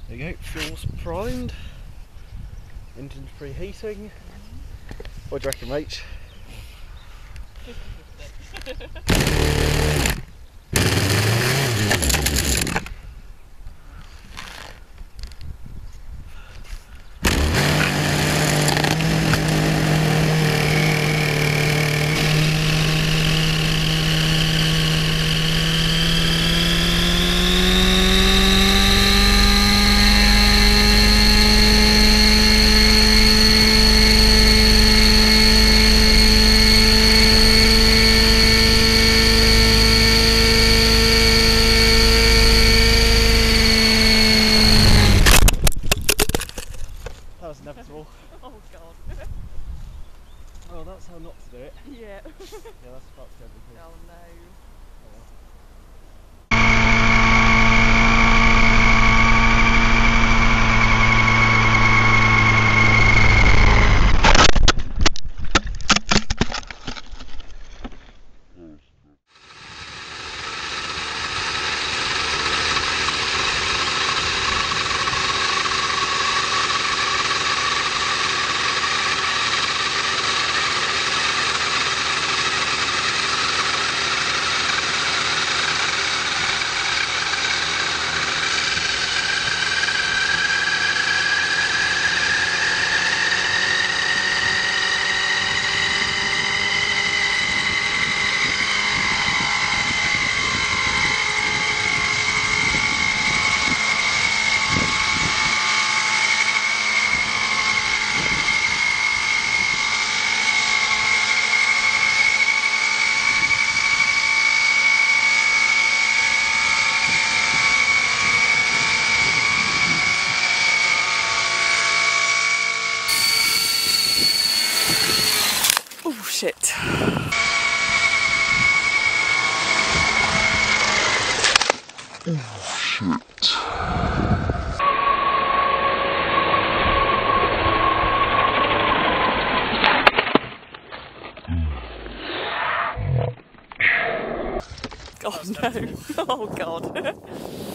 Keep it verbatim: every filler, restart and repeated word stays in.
There you go, fuel's primed, engine's preheating. What do you reckon, mate? fifty fifty. That was inevitable. Oh god. Well, that's how not to do it. Yeah. Yeah, that's fucked everything. Oh no. Oh, well. Oh shit. Oh no. Oh god.